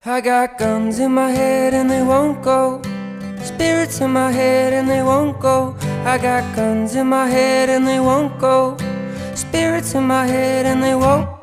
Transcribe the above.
I got guns in my head and they won't go. Spirits in my head and they won't go. I got guns in my head and they won't go. Spirits in my head and they won't